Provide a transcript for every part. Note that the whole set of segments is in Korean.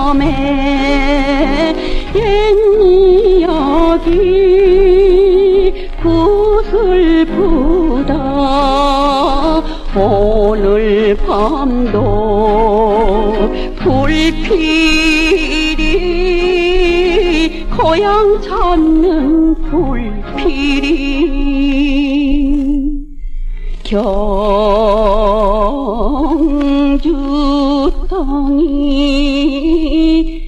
밤에 옛 이야기 구슬프다. 오늘 밤도 불필이 고향 찾는 불필이 경주 땅이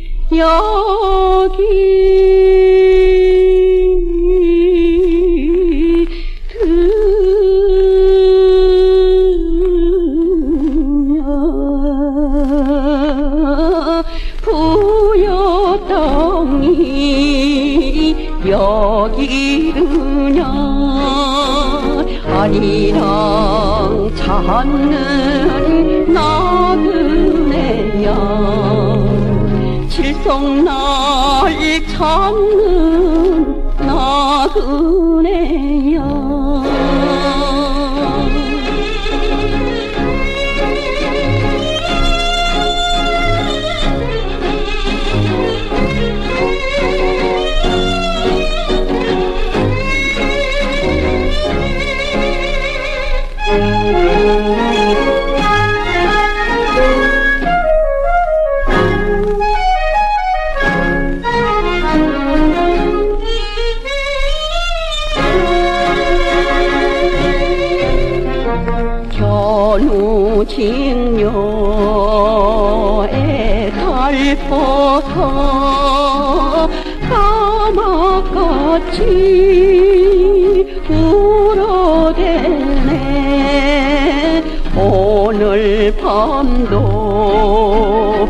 여기 부여 땅이 여기느냐. 아니랑 찾는 나그네야. 칠성날 찾는 나그네야. 견우직녀에 달퍼서 까마같이 울어대네. 오늘 밤도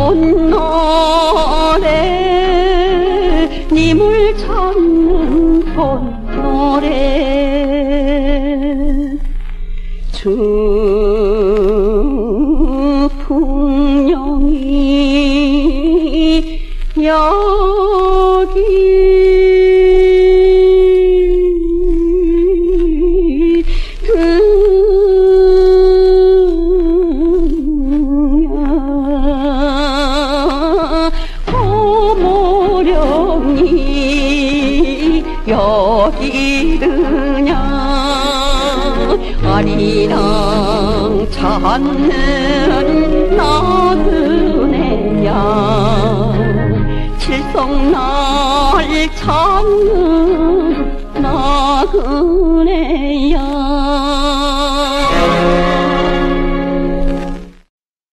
건너래. 님을 찾는 건너래. 풍령이 여기 호모령이 여기느냐. 아리랑 찾는 나그네야. 칠성날 찾는